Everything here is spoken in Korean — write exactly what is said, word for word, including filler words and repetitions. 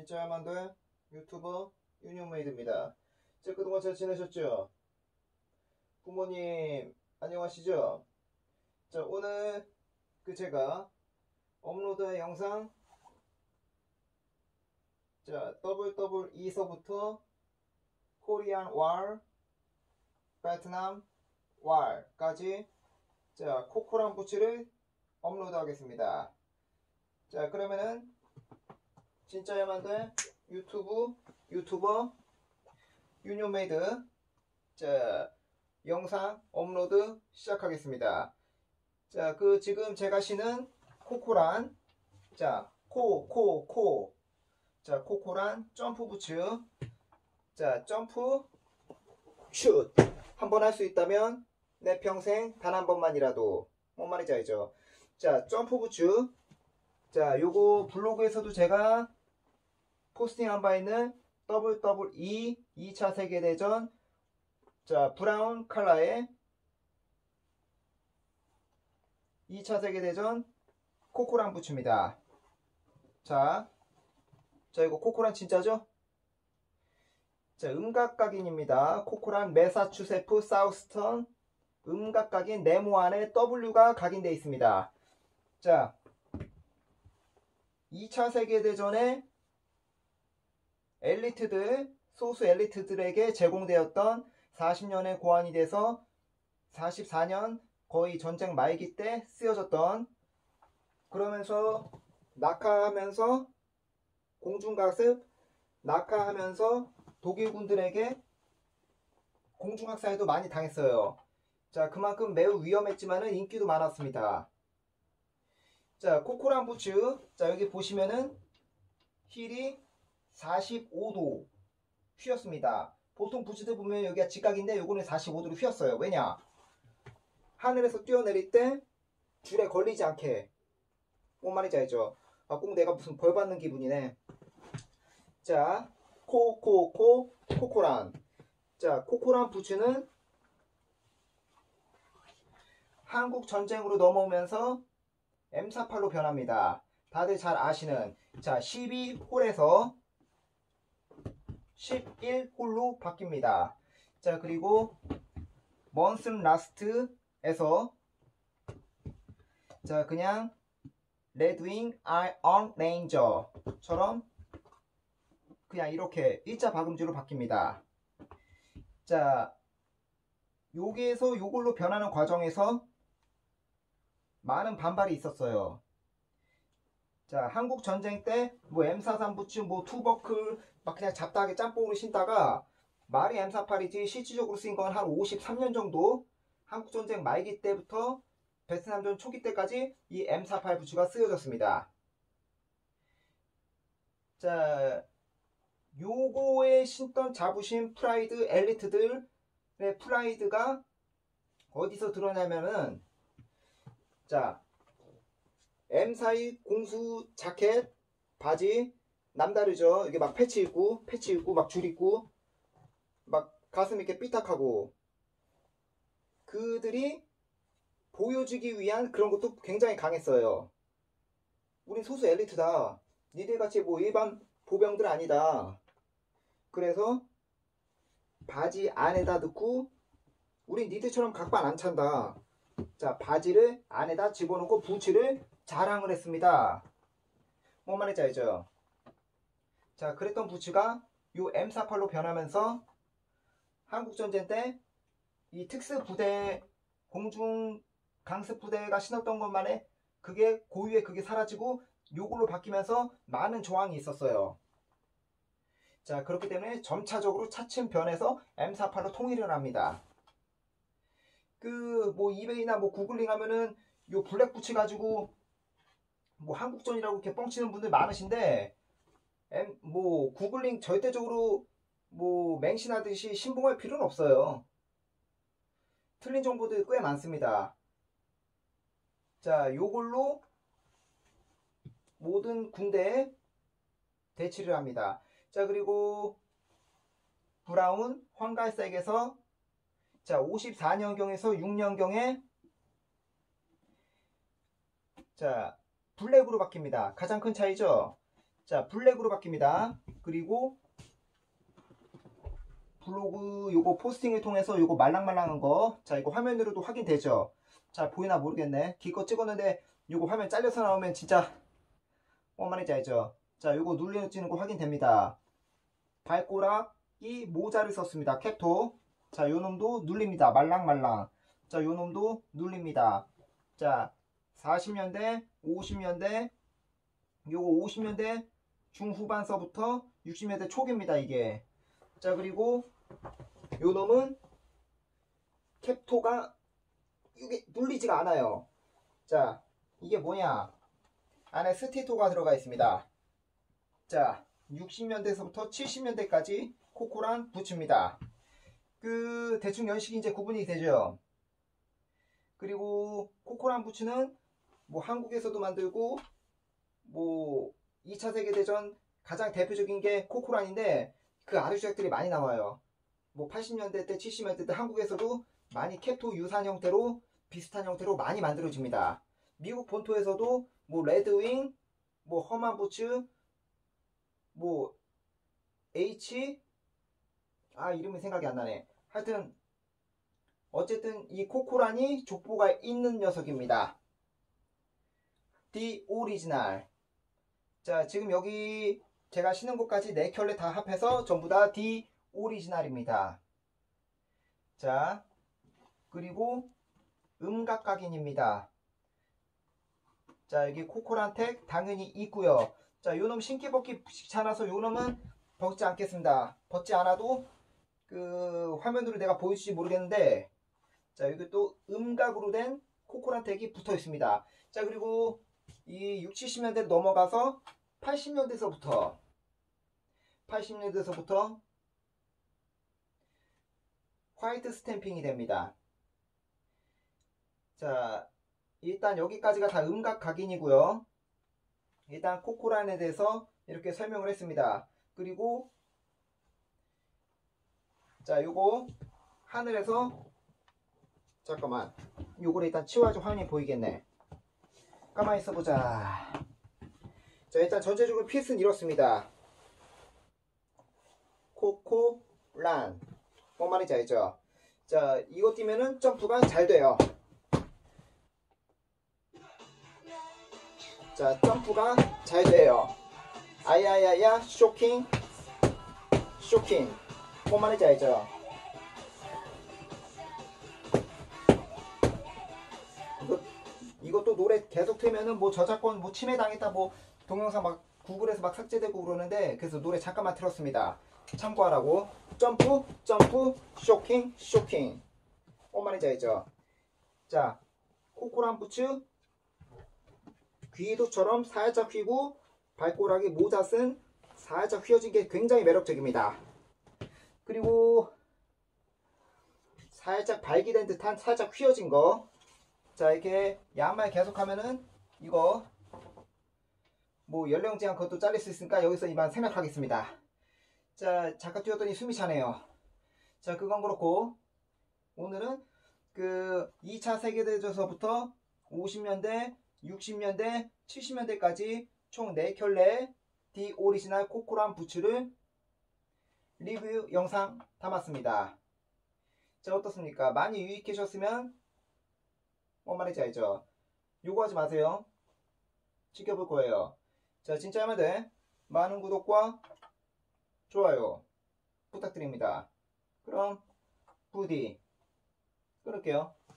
진짜야만 돼 유튜버 유니온메이드입니다. 자, 그동안 잘 지내셨죠? 부모님 안녕하시죠? 자, 오늘 그 제가 업로드한 영상, 자 더블유더블유이서부터 코리안 왈, 베트남 왈까지 자 코코랑 부츠를 업로드 하겠습니다. 자, 그러면은 진짜야만 돼 유튜브 유튜버 유니온메이드 자 영상 업로드 시작하겠습니다. 자, 그 지금 제가 신은 코코란 자 코 코 코 자 코코란 점프 부츠 자 점프 슛 한 번 할 수 있다면 내 평생 단 한 번만이라도 뭔 말인지 알죠? 자 점프 부츠 자 요거 블로그에서도 제가 포스팅한 바 있는 더블유더블유이 이 차 세계대전 자 브라운 컬러의 이 차 세계대전 코코란 부츠입니다. 자, 자 이거 코코란 진짜죠? 자 음각각인입니다. 코코란 매사추세츠 사우스턴 음각각인 네모 안에 W가 각인되어 있습니다. 자 이 차 세계대전에 엘리트들, 소수 엘리트들에게 제공되었던 사십 년에 고안이 돼서 사십사 년 거의 전쟁 말기 때 쓰여졌던 그러면서 낙하하면서 공중각습 낙하하면서 독일군들에게 공중학살도 많이 당했어요. 자 그만큼 매우 위험했지만은 인기도 많았습니다. 자 코코란 부츠 자 여기 보시면은 힐이 사십오 도 휘었습니다. 보통 부츠들 보면 여기가 직각인데 요거는 사십오 도로 휘었어요. 왜냐? 하늘에서 뛰어내릴 때 줄에 걸리지 않게. 뭔 말인지 알죠? 아, 꼭 내가 무슨 벌 받는 기분이네. 자, 코코코 코코란. 자, 코코란 부츠는 한국 전쟁으로 넘어오면서 엠 사십팔로 변합니다. 다들 잘 아시는 자 십이 홀에서 십일 홀로 바뀝니다. 자 그리고 먼슨 라스트에서 자 그냥 레드윙 아이언 레인저처럼 그냥 이렇게 일자 박음질로 바뀝니다. 자 여기에서 요걸로 변하는 과정에서 많은 반발이 있었어요. 자 한국 전쟁 때 뭐 엠 사십삼 부츠 뭐 투버클 막 그냥 잡다하게 짬뽕으로 신다가 말이 엠 사십팔이지 실질적으로 쓰인 건 한 오십삼 년 정도 한국 전쟁 말기 때부터 베트남전 초기 때까지 이 엠 사십팔 부츠가 쓰여졌습니다. 자 요거에 신던 자부심 프라이드 엘리트들의 프라이드가 어디서 드러나냐면은 자 엠 사십이 공수 자켓 바지 남다르죠. 이게 막 패치 있고 패치 있고 막 줄 있고 막 가슴 이렇게 삐딱하고 그들이 보여주기 위한 그런 것도 굉장히 강했어요. 우린 소수 엘리트다. 니들같이 뭐 일반 보병들 아니다. 그래서 바지 안에다 넣고 우린 니들처럼 각반 안 찬다. 자 바지를 안에다 집어넣고 부츠를 자랑을 했습니다. 뭔 말인지 알죠? 자 그랬던 부츠가 요 엠 사십팔로 변하면서 한국전쟁 때 이 특수부대 공중 강습부대가 신었던 것만에 그게 고유의 그게 사라지고 요걸로 바뀌면서 많은 조항이 있었어요. 자 그렇기 때문에 점차적으로 차츰 변해서 엠 사십팔로 통일을 합니다. 그 뭐 이베이나 뭐 구글링 하면은 요 블랙 부츠 가지고 뭐 한국전이라고 이렇게 뻥치는 분들 많으신데 엠, 뭐 구글링 절대적으로 뭐 맹신하듯이 신봉할 필요는 없어요. 틀린 정보들 꽤 많습니다. 자 요걸로 모든 군대에 대치를 합니다. 자 그리고 브라운 황갈색에서 자 오십사 년경에서 육 년경에 자 블랙으로 바뀝니다. 가장 큰 차이죠. 자, 블랙으로 바뀝니다. 그리고 블로그 요거 포스팅을 통해서 요거 말랑말랑한 거, 자 이거 화면으로도 확인되죠. 자 보이나 모르겠네. 기껏 찍었는데 요거 화면 잘려서 나오면 진짜 뭔 말인지 알죠. 자 요거 눌려지는 거 확인됩니다. 발꼬락이 모자를 썼습니다. 캡토. 자 요놈도 눌립니다. 말랑말랑. 자 요놈도 눌립니다. 자 사십 년대 오십 년대 요거 오십 년대 중후반서부터 육십 년대 초기입니다. 이게. 자 그리고 요놈은 캡토가 이게 눌리지가 않아요. 자 이게 뭐냐, 안에 스티토가 들어가 있습니다. 자 육십 년대에서부터 칠십 년대까지 코코란 부츠입니다. 그 대충 연식이 이제 구분이 되죠. 그리고 코코란 부츠는 뭐 한국에서도 만들고 뭐 이 차 세계대전 가장 대표적인 게 코코란인데 그 아류작들이 많이 나와요. 뭐 팔십 년대 때 칠십 년대 때 한국에서도 많이 캡토 유사한 형태로 비슷한 형태로 많이 만들어집니다. 미국 본토에서도 뭐 레드윙, 뭐 허만 부츠, 뭐 H, 아 이름이 생각이 안 나네. 하여튼 어쨌든 이 코코란이 족보가 있는 녀석입니다. 디 오리지널. 자 지금 여기 제가 신은 곳까지 네 켤레 다 합해서 전부 다 디 오리지널입니다. 자 그리고 음각각인입니다. 자 여기 코코란 택 당연히 있고요. 자 요놈 신기 벗기 귀찮아서 요놈은 벗지 않겠습니다. 벗지 않아도 그 화면으로 내가 보일지 모르겠는데, 자 여기 또 음각으로 된 코코란 택이 붙어 있습니다. 자 그리고 이 육십, 칠십 년대로 넘어가서 팔십 년대에서부터 팔십 년대에서부터 화이트 스탬핑이 됩니다. 자 일단 여기까지가 다 음각 각인이고요. 일단 코코란에 대해서 이렇게 설명을 했습니다. 그리고 자 요거 하늘에서 잠깐만 요거를 일단 치워야지 화면이 보이겠네. 가만히 있어보자. 자 일단 전체적으로 피스는 이렇습니다. 코코란 뭔 말인지 알죠? 자 이거 뛰면은 점프가 잘 돼요. 자 점프가 잘 돼요. 아야야야 쇼킹 쇼킹 뭔 말인지 알죠? 이거, 이것도 노래 계속 틀면은 뭐 저작권 뭐 침해 당했다 뭐 동영상 막 구글에서 막 삭제되고 그러는데, 그래서 노래 잠깐만 틀었습니다. 참고하라고. 점프 점프 쇼킹 쇼킹 뭔 말인지 알죠? 자 코코란 부츠 귀도처럼 살짝 휘고 발꼬락에 모자 쓴 살짝 휘어진 게 굉장히 매력적입니다. 그리고 살짝 발기된 듯한 살짝 휘어진 거. 자 이렇게 양말 계속하면은 이거 뭐 연령 제한 그것도 잘릴 수 있으니까 여기서 이만 생략하겠습니다. 자 잠깐 뛰었더니 숨이 차네요. 자 그건 그렇고 오늘은 그 이 차 세계대전서부터 오십 년대 육십 년대 칠십 년대까지 총 네 켤레 디 오리지널 코코란 부츠를 리뷰 영상 담았습니다. 자 어떻습니까? 많이 유익하셨으면 뭔 말인지 알죠? 요구하지 마세요. 지켜볼 거예요. 자 진짜 여러분들 많은 구독과 좋아요 부탁드립니다. 그럼 부디 끊을게요.